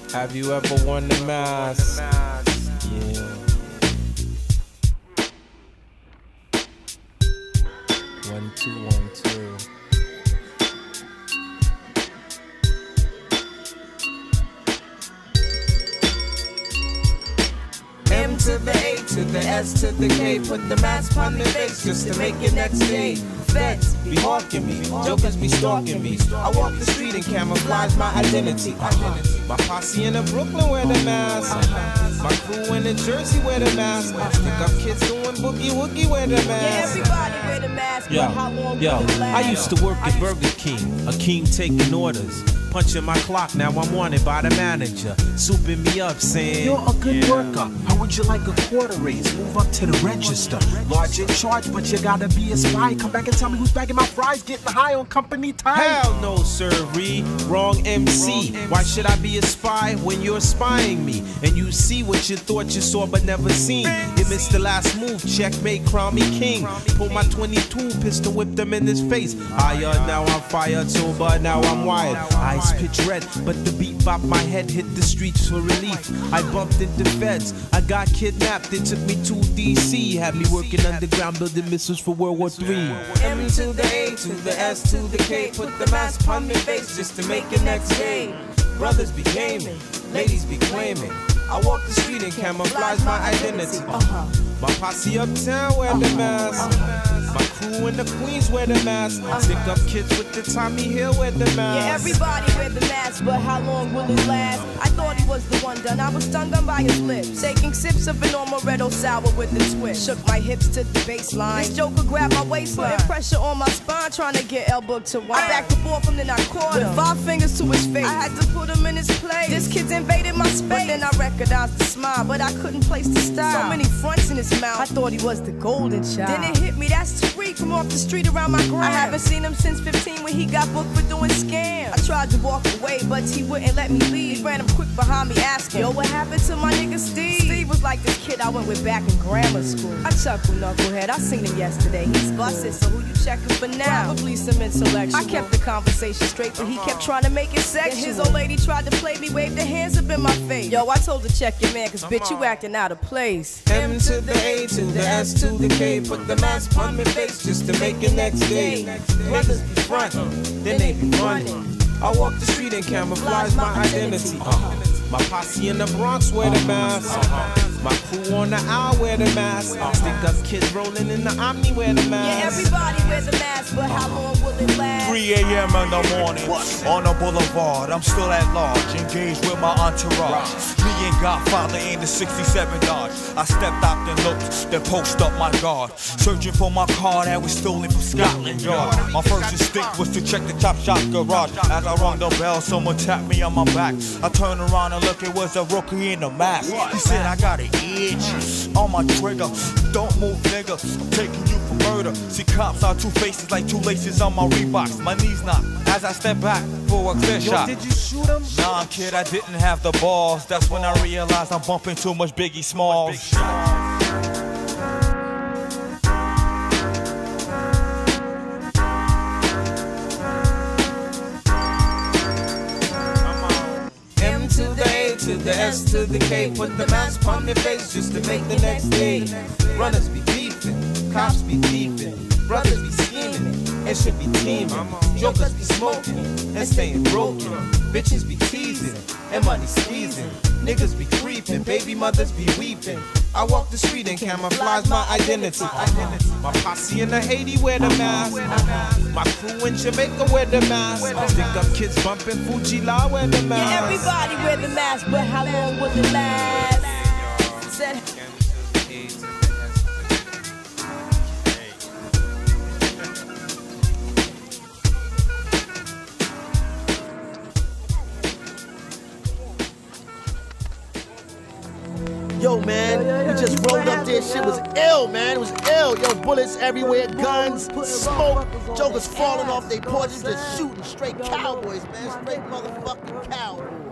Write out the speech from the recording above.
Have you ever worn the mask? Yeah. 1 2 1 2. M to the A to the S to the K. Put the mask on the face just to make it next day. Feds be hawking me, jokers be stalking me. I walk the street and camouflage my identity. My posse in the Brooklyn wear the mask. My crew in the Jersey wear the mask. Stick up kids doing boogie woogie wear the mask. Yeah, everybody wear the mask. But how long will it last? I used to work at Burger King, a king taking orders. Punching my clock, now I'm wanted by the manager. Souping me up, saying, you're a good worker. How would you like a quarter raise? Move up to the register. Large in charge, but you gotta be a spy. Come back and tell me who's bagging my fries, getting high on company time. Hell no, sirree. Wrong MC. Why should I be a spy when you're spying me? And you see what you thought you saw but never seen. You missed the last move, checkmate, crown me king. Pull my 22, pistol whip them in his face. Higher, now I'm fired, sober, now I'm wired. Eyes pitch red, but the beat bopped my head, hit the streets for relief. I bumped into feds, I got kidnapped, they took me to DC. Had me working underground, building missiles for World War III. M to the A to the S to the K. Put the mask on my face just to make it next day. Brothers be gaming, ladies be claiming. I walk the street and camouflage my identity. My posse uptown wear the mask. My crew in the Queens wear the mask. Stick up kids with the Tommy Hill wear the mask. Yeah, everybody wear the mask, but how long will it last? I thought he was the one done. I was stung by his lips. Taking sips of an amaretto sour with the twist. Shook my hips to the baseline. This joker grabbed my waistline. Putting pressure on my spine, trying to get elbow to wine. I backed and forth, and then I caught him with 5 fingers to his face. I had to put him in his place. This kid's invaded my space. But then I recognized the smile, but I couldn't place the style. So many fronts in his mouth. I thought he was the golden child. Then it hit me, that's Tariq from off the street around my gram. I haven't seen him since 15 when he got booked for doing scams. I tried to walk away, but he wouldn't let me leave. He ran him quick behind me asking, yo, what happened to my nigga Steve? Steve was like this kid I went with back in grammar school. I chuckled, knucklehead, I seen him yesterday. He's busted, so who you checking for now? Probably some intellectual. I kept the conversation straight, but he kept trying to make it sexual. Then his old lady tried to play me, waved her hands up in my face. Yo, I told her check your man, cause bitch, you acting out of place. M to the A to the S to the K. Put the mask on my face just to make it next day. Brothers be frontin', then they be running. I walk the street and camouflage my identity. My posse in the Bronx wear the mask. My crew on the aisle wear the mask. Stick up kids rolling in the Omni wear the mask. Yeah, everybody wears a mask, but how long will it last? 3 a.m. in the morning, on the boulevard, I'm still at large, engaged with my entourage. Me and Godfather in the 67 Dodge. I stepped out and looked, then posted up my guard, searching for my car that was stolen from Scotland Yard. My first instinct was to check the Top Shop garage. As I rung the bell, someone tapped me on my back. I turned around and looked, it was a rookie in a mask. He said, I got an itch on my trigger. Don't move, nigga, I'm taking you for murder. See, cops are 2 faces like 2 laces on my Reeboks. My knees knock as I step back for a clear shot. Did you shoot him? Nah, kid, I didn't have the balls. That's when I realized I'm bumping too much Biggie Smalls. M to the A to the S to the K. Put the mask on my face just to make the next day. Runners be beefing, cops be thieving, brothers be scheming, and should be teaming. Jokers be smoking and staying broken. Bitches be teasing and money squeezing. Niggas be creeping, baby mothers be weeping. I walk the street and camouflage my identity. My posse in the Haiti wear the mask. My crew in Jamaica wear the mask. Stick up kids bumping Fuji La wear the mask. Yeah, everybody wear the mask, but how long will it last? Said Yo, man, we just rolled up there. Shit was ill, man. It was ill. Yo, bullets everywhere, guns, smoke, jokers falling off their porches, just shooting straight cowboys, man. Straight motherfucking cowboys.